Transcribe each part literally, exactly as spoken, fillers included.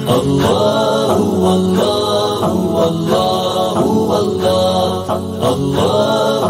اللہ اللہ اللہ اللہ اللہ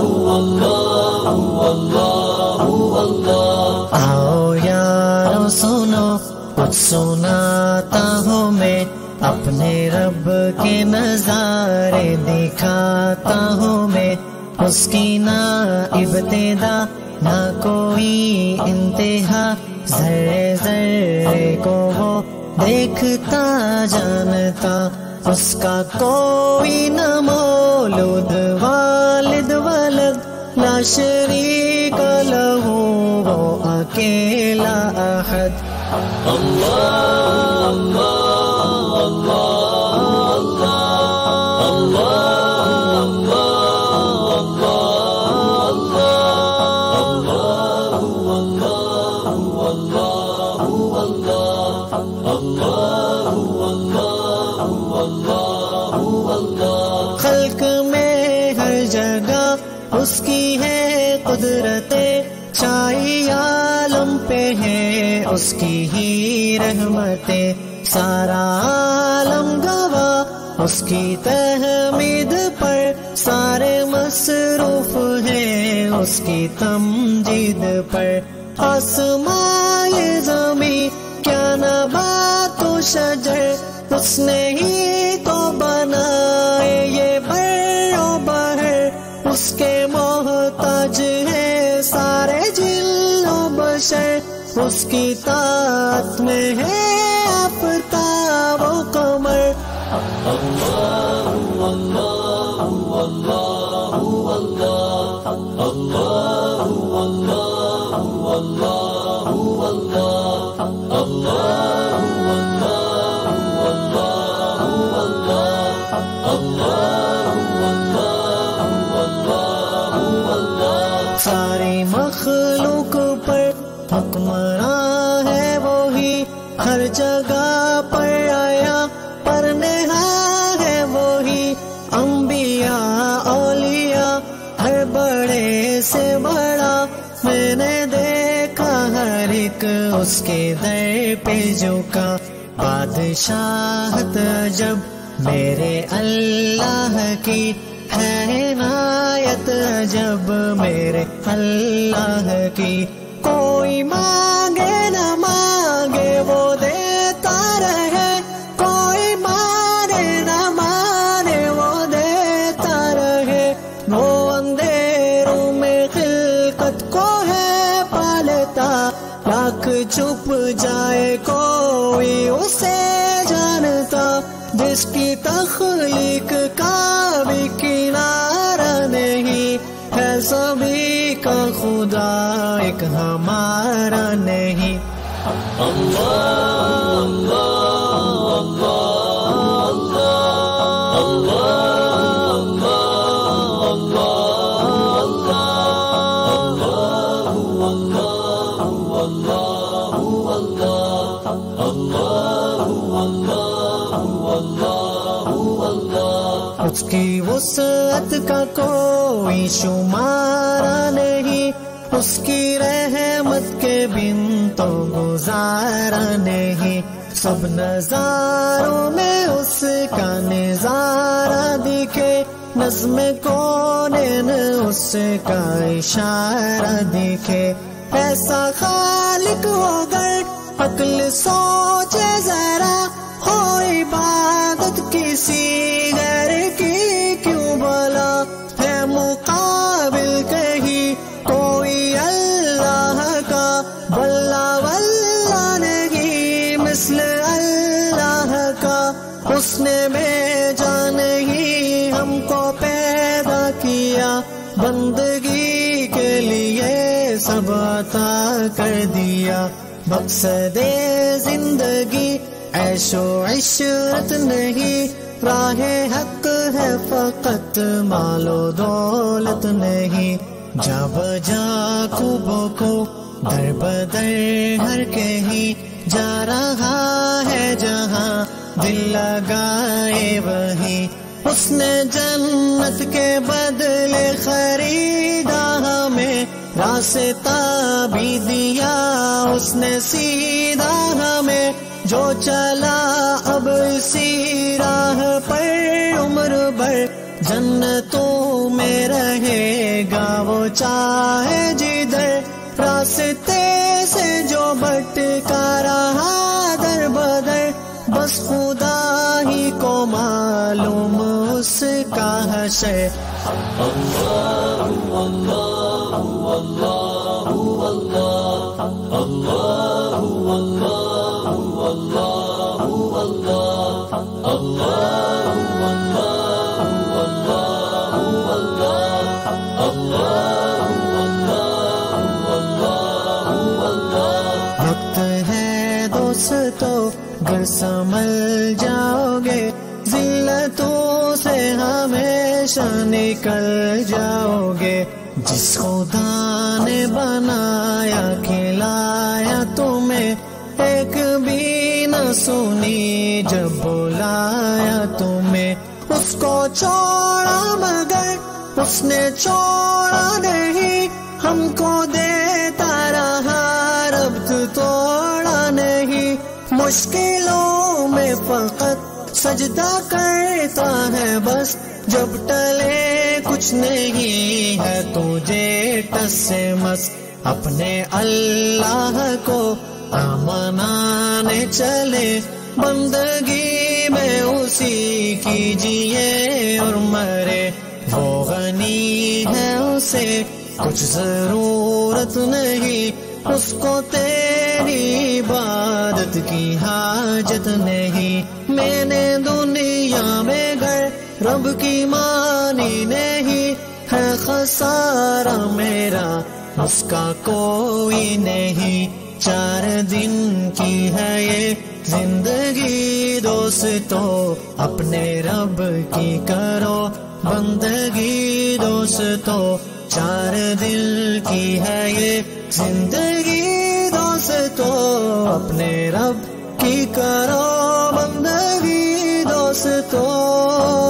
اللہ اللہ۔ آؤ یارو سنو کچھ سناتا ہوں میں، اپنے رب کے نظارے دکھاتا ہوں میں، اس کی نہ ابتدا نہ کوئی انتہا، ذرے ذرے کو وہ دیکھتا جانتا، اس کا کوئی نہ مولود والد ولد، لا شریک لہ وہ اکیلا احد۔ اللہ اللہ اللہ خلق میں ہر جگہ اس کی ہے قدرت، شاہی عالم پہ ہے اس کی ہی رحمت، سارا عالم گواہ اس کی تحمید پر، سارے مصروف ہیں اس کی تمجید پر، آسمان زمین کیا نبات و شجر اس نے ہی تو بنائے، یہ بر و بحر اس کے محتاج ہے، سارے جن و بشر اس کی طاعت میں ہے، آفتاب و قمر۔ اللہ اللہ اللہ اللہ اللہ ساری مخلوق پر حکمراں ہے وہی، ہر جگہ پر آیا پر نہاں ہے وہی، انبیاء اولیاء ہر بڑے سے بڑا، میں نے دیکھا ہر ایک اس کے در پہ جھکا، بادشاہت عجب میرے اللہ کی ہے، عنایت عجب میرے اللہ کی، کوئی مانگے نہ مانگے وہ دیتا رہے، کوئی مانے نہ مانے وہ دیتا رہے، وہ اندھیروں میں خلقت کو ہے پالتا، لاکھ چھپ جائے کوئی اسے جانتا، جس کی تخلیق کا بھی کنارہ نہیں، ہے سبھی کا خدا ایک ہمارا نہیں۔ اللہ اللہ اس کی وسعت کا کوئی شمارہ نہیں، اس کی رحمت کے بن تو گزارا نہیں، سب نظاروں میں اس کا نظارہ دکھے، نظم کونین اس کا اشارہ دکھے، ایسا خالق ہو گر عقل سوچے ذرا، ہو عبادت کسی غیر کی کیوں بھلا، ہے مقابل کہیں کوئی اللہ کا، واللہ واللہ نہیں مثل اللہ کا، اس نے بھیجا نہیں ہم کو پیدا کیا، بندگی کے لیے سب عطا کر دیا، مقصد زندگی عیش و عشرت نہیں، راہ حق ہے فقط مال و دولت نہیں، جا بجا کو بکو در بدر ہر کہیں جا رہا ہے جہاں دل لگائے وہیں، اس نے جنت کے بدلے خریدا ہمیں، راستہ بھی دیا اس نے سیدھا ہمیں، جو چلا اب اسی راہ پر عمر بھر، جنتوں میں رہے گا وہ چاہے جدھر، راستے سے جو بھٹکا رہا در بدر، بس خدا ہی کو معلوم اس کا حشر۔ اللہ اللہ اللہ اللہ اللہ وقت ہے دوستو گر سنبھل جاؤ گے، ذلتوں سے ہمیشہ نکل جاؤ گے، جس خدا نے بنایا کھلایا تمہیں، ایک بھی نہ سنی جب بلایا تمہیں، اس کو چھوڑا مگر اس نے چھوڑا نہیں، ہم کو دیتا رہا رب تو توڑا نہیں، مشکلوں میں فقط سجدہ کرتا ہے بس، جب ٹلے کچھ نہیں ہے تجھے ٹس سے مس، اپنے اللہ کو منانے چلے، بندگی میں اسی کیجیے اور مرے، وہ غنی ہے اسے کچھ ضرورت نہیں، اس کو تیری عبادت کی حاجت نہیں، میں نے دنیا میں گھر رب کی مانی نہیں، ہے خسارہ میرا اس کا کوئی نہیں، چار دن کی ہے یہ زندگی دوستو، اپنے رب کی کرو بندگی دوستو، چار دل کی ہے یہ زندگی دوستو، اپنے رب کی کرو بندگی دوستو۔